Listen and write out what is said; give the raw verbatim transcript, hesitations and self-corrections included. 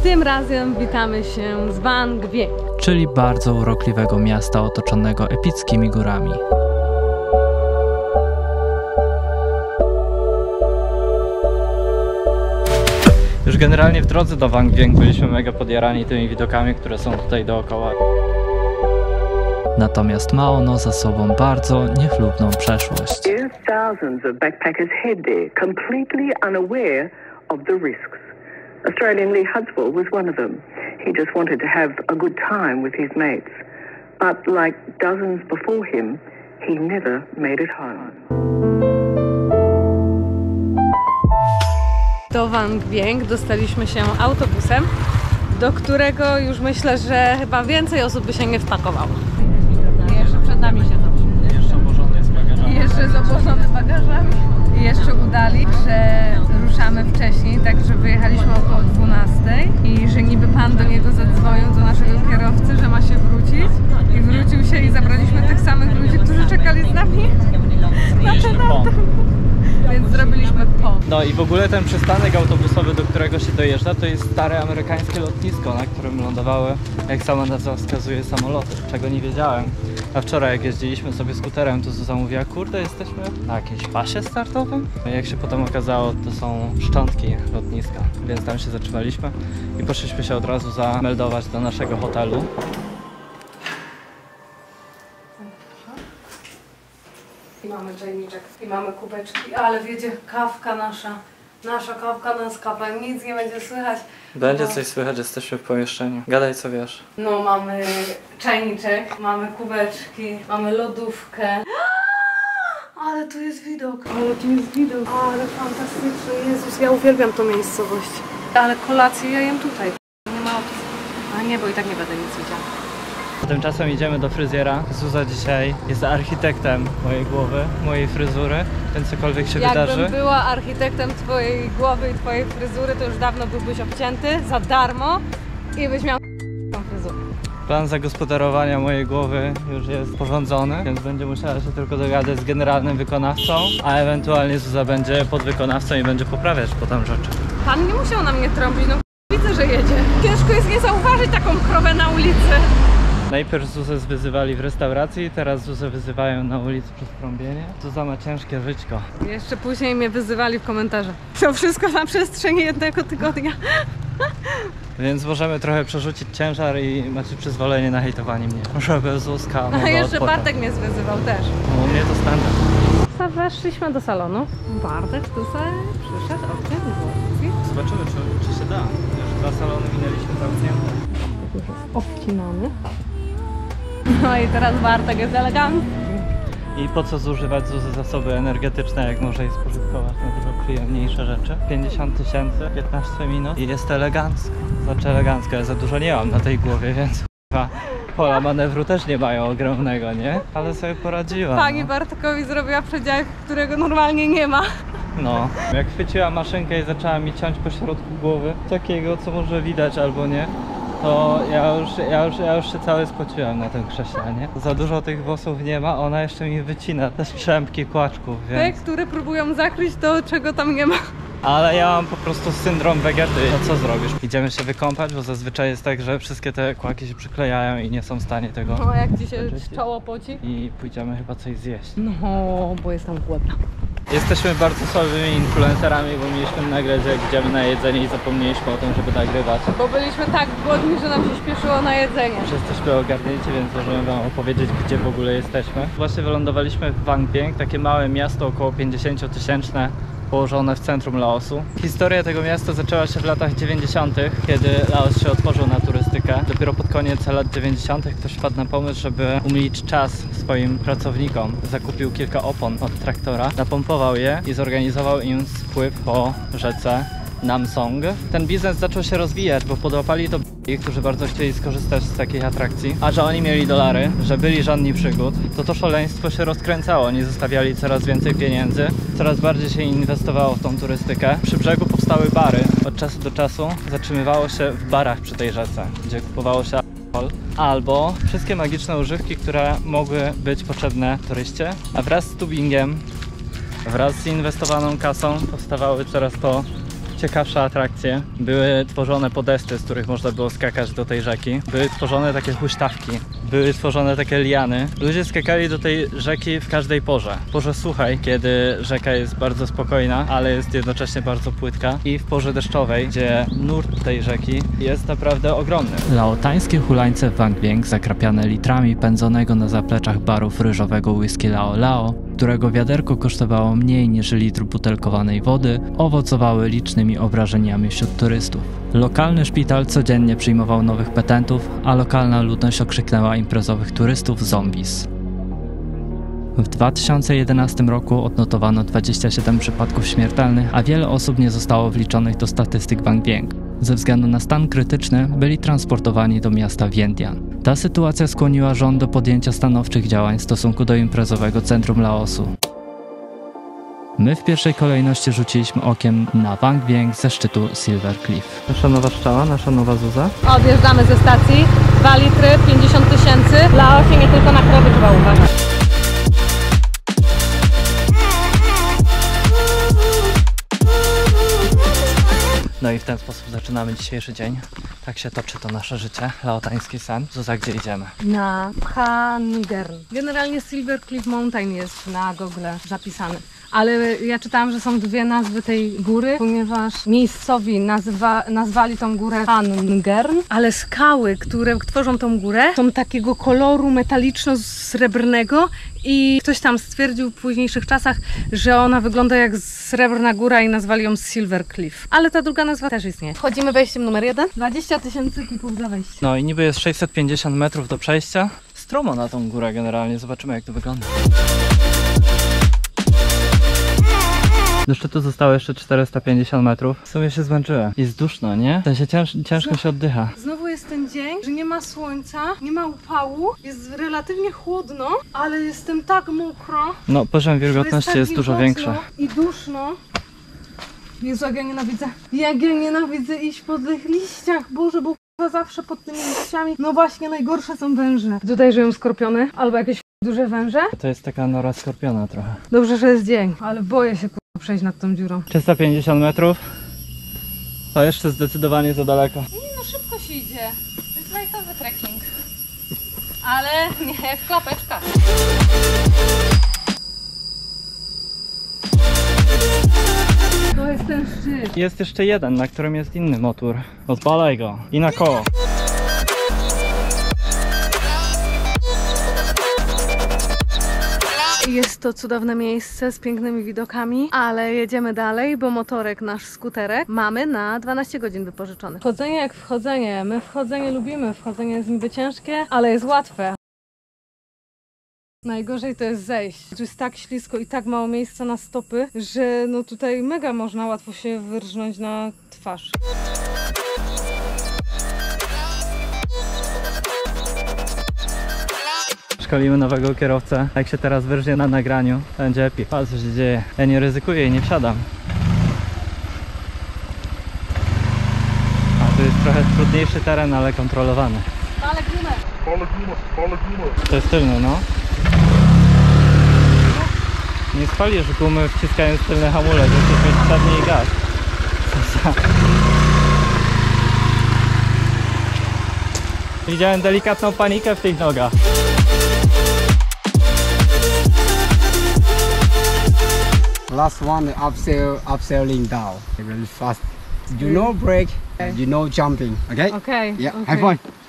Tym razem witamy się z Vang Vieng, czyli bardzo urokliwego miasta otoczonego epickimi górami. Już generalnie w drodze do Vang Vieng byliśmy mega podjarani tymi widokami, które są tutaj dookoła. Natomiast ma ono za sobą bardzo niechlubną przeszłość. Thousands of backpackers head there, completely unaware of the risks. Australian Lee Hudswell was one of them. He just wanted to have a good time with his mates. But like dozens before him, he never made it home. Do Vang Vieng dostaliśmy się autobusem, do którego już myślę, że chyba więcej osób by się nie wpakowało. Jeszcze przed nami siedzą. Jeszcze obłożony z bagażami. Jeszcze z obłożony bagażami. I jeszcze udali, że ruszamy wcześniej, także wyjechaliśmy około dwunastej i że niby pan do niego zadzwonił, do naszego kierowcy, że ma się wrócić. I wrócił się i zabraliśmy tych samych ludzi, którzy czekali z nami na ten autobus. Więc zrobiliśmy po. No i w ogóle ten przystanek autobusowy, do którego się dojeżdża, to jest stare amerykańskie lotnisko, na którym lądowały, jak sama nazwa wskazuje, samoloty, czego nie wiedziałem. A wczoraj jak jeździliśmy sobie skuterem, to Zuza mówiła, kurde, jesteśmy na jakimś pasie startowym? Jak się potem okazało, to są szczątki lotniska, więc tam się zatrzymaliśmy i poszliśmy się od razu zameldować do naszego hotelu. I mamy czajniczek, i mamy kubeczki, ale wiecie, kawka nasza, nasza kawka na skapę, nic nie będzie słychać. Będzie bo... coś słychać, jesteśmy w pomieszczeniu. Gadaj co wiesz. No mamy czajniczek, mamy kubeczki, mamy lodówkę. Ale tu jest widok, ale tu jest widok, ale fantastyczny, Jezus, ja uwielbiam tą miejscowość. Ale kolację ja jem tutaj, nie ma opcji. A nie, bo i tak nie będę nic widziała. Tymczasem idziemy do fryzjera. Zuza dzisiaj jest architektem mojej głowy, mojej fryzury, więc cokolwiek się Jakbym wydarzy. Jakbym była architektem twojej głowy i twojej fryzury, to już dawno byłbyś obcięty za darmo i byś miał tą fryzurę. Plan zagospodarowania mojej głowy już jest sporządzony, więc będzie musiała się tylko dogadać z generalnym wykonawcą, a ewentualnie Zuza będzie podwykonawcą i będzie poprawiać potem rzeczy. Pan nie musiał na mnie trąbić, no widzę, że jedzie. Ciężko jest nie zauważyć taką krowę na ulicy. Najpierw Zuzę wyzywali w restauracji, teraz Zuzę wyzywają na ulicy przez trąbienie. Zuza ma ciężkie żyćko. Jeszcze później mnie wyzywali w komentarzach. To wszystko na przestrzeni jednego tygodnia. Więc możemy trochę przerzucić ciężar i macie przyzwolenie na hejtowanie mnie. Żeby Zuzka mogła A jeszcze odpocząć. Bartek mnie wyzywał też. U mnie to standard. Weszliśmy do salonu. Bartek tutaj przyszedł, okej, włosy. Zobaczymy, czy, czy się da. Już dwa salony minęliśmy zamknięte. Już jest obcinany. No i teraz Bartek jest elegancki. I po co zużywać Zuzy zasoby energetyczne, jak może je spożytkować na dużo przyjemniejsze rzeczy? pięćdziesiąt tysięcy, piętnaście minut i jest elegancko. Znaczy elegancko, ja za dużo nie mam na tej głowie, więc chyba pola manewru też nie mają ogromnego, nie? Ale sobie poradziła. Pani no. Bartkowi zrobiła przedział, którego normalnie nie ma. No, jak chwyciła maszynkę i zaczęła mi ciąć po środku głowy, takiego co może widać albo nie, to ja już, ja, już, ja już się cały spociłem na tym krześle, nie? Za dużo tych włosów nie ma, ona jeszcze mi wycina te strzępki kłaczków, więc... Te, które próbują zakryć to, czego tam nie ma. Ale ja mam po prostu syndrom Vegety. No co zrobisz? Idziemy się wykąpać, bo zazwyczaj jest tak, że wszystkie te kłaki się przyklejają i nie są w stanie tego... No, jak ci się oczyścić. czoło poci? I pójdziemy chyba coś zjeść. No, bo jestem głodna. Jesteśmy bardzo słabymi influencerami, bo mieliśmy nagrać, jak idziemy na jedzenie i zapomnieliśmy o tym, żeby nagrywać. Bo byliśmy tak głodni, że nam się śpieszyło na jedzenie. Już jesteśmy ogarnięci, więc możemy wam opowiedzieć, gdzie w ogóle jesteśmy. Właśnie wylądowaliśmy w Vang Vieng, takie małe miasto, około pięćdziesięciotysięczne, położone w centrum Laosu. Historia tego miasta zaczęła się w latach dziewięćdziesiątych, kiedy Laos się otworzył na turystykę. Dopiero pod koniec lat dziewięćdziesiątych ktoś wpadł na pomysł, żeby umilić czas swoim pracownikom. Zakupił kilka opon od traktora, napompował je i zorganizował im spływ po rzece Nam Song. Ten biznes zaczął się rozwijać, bo podłapali to b***i, którzy bardzo chcieli skorzystać z takiej atrakcji. A że oni mieli dolary, że byli żadni przygód, to to szaleństwo się rozkręcało. Oni zostawiali coraz więcej pieniędzy, coraz bardziej się inwestowało w tą turystykę. Przy brzegu powstały bary. Od czasu do czasu zatrzymywało się w barach przy tej rzece, gdzie kupowało się alkohol albo wszystkie magiczne używki, które mogły być potrzebne turyście. A wraz z tubingiem, wraz z inwestowaną kasą powstawały coraz to najciekawsze atrakcje. Były tworzone podesty, z których można było skakać do tej rzeki. Były tworzone takie huśtawki. Były tworzone takie liany. Ludzie skakali do tej rzeki w każdej porze. W porze suchej, kiedy rzeka jest bardzo spokojna, ale jest jednocześnie bardzo płytka. I w porze deszczowej, gdzie nurt tej rzeki jest naprawdę ogromny. Laotańskie hulańce w Vang Vieng, zakrapiane litrami pędzonego na zapleczach barów ryżowego whisky Lao Lao, którego wiaderko kosztowało mniej niż litr butelkowanej wody, owocowały licznymi obrażeniami wśród turystów. Lokalny szpital codziennie przyjmował nowych petentów, a lokalna ludność okrzyknęła imprezowych turystów zombies. W dwa tysiące jedenastym roku odnotowano dwadzieścia siedem przypadków śmiertelnych, a wiele osób nie zostało wliczonych do statystyk Vang Vieng. Ze względu na stan krytyczny byli transportowani do miasta Vientiane. Ta sytuacja skłoniła rząd do podjęcia stanowczych działań w stosunku do imprezowego centrum Laosu. My w pierwszej kolejności rzuciliśmy okiem na Vang Vieng ze szczytu Silver Cliff. Nasza nowa szczała, nasza nowa Zuza. Odjeżdżamy ze stacji, dwa litry, pięćdziesiąt tysięcy. W Laosie nie tylko na krowy trzeba uważać. No i w ten sposób zaczynamy dzisiejszy dzień. Tak się toczy to nasze życie, laotański sen. Zuza, gdzie idziemy? Na Phanggern. Generalnie Silver Cliff Mountain jest na Google zapisany. Ale ja czytałam, że są dwie nazwy tej góry, ponieważ miejscowi nazywa, nazwali tą górę Phanggern, ale skały, które tworzą tą górę, są takiego koloru metaliczno-srebrnego i ktoś tam stwierdził w późniejszych czasach, że ona wygląda jak srebrna góra i nazwali ją Silver Cliff. Ale ta druga nazwa też istnieje. Wchodzimy wejściem numer jeden. dwadzieścia tysięcy kipów za wejście. No i niby jest sześćset pięćdziesiąt metrów do przejścia. Stromo na tą górę generalnie, zobaczymy jak to wygląda. Do szczytu zostało jeszcze czterysta pięćdziesiąt metrów. W sumie się zmęczyłem. Jest duszno, nie? W sensie cięż, ciężko się oddycha. Znowu jest ten dzień, że nie ma słońca, nie ma upału, jest relatywnie chłodno, ale jestem tak mokro. No, poziom wilgotności jest, jest tak dużo wilgotno większy. I duszno. Jezu, jak ja nienawidzę. Jak ja nienawidzę iść po tych liściach, Boże, bo k***a zawsze pod tymi liściami. No właśnie, najgorsze są węże. Tutaj żyją skorpiony albo jakieś duże węże. To jest taka nora skorpiona trochę. Dobrze, że jest dzień, ale boję się k***a przejść nad tą dziurą. trzysta pięćdziesiąt metrów. To jeszcze zdecydowanie za daleko. Nie no, szybko się idzie. To jest lightowy trekking. Ale nie w klapeczkach. To jest ten szczyt. Jest jeszcze jeden, na którym jest inny motor. Odpalaj go. I na koło. Jest to cudowne miejsce z pięknymi widokami, ale jedziemy dalej, bo motorek, nasz skuterek, mamy na dwanaście godzin wypożyczony. Wchodzenie jak wchodzenie. My wchodzenie lubimy. Wchodzenie jest niby ciężkie, ale jest łatwe. Najgorzej to jest zejść. Tu jest tak ślisko i tak mało miejsca na stopy, że no tutaj mega można łatwo się wyrżnąć na twarz. Szkolimy nowego kierowcę. Jak się teraz wyrżnie na nagraniu, będzie epic. Patrz, co się dzieje. Ja nie ryzykuję i nie wsiadam. A tu jest trochę trudniejszy teren, ale kontrolowany. Ale gumę. To jest tylny, no. Nie spalisz gumy wciskając tylny hamulec, musisz mieć przedni i gaz. Widziałem delikatną panikę w tych nogach. Last one, the upsail, upsailing down, really fast. You know break, you know jumping. Okay. Okej. Yeah. okej. High point.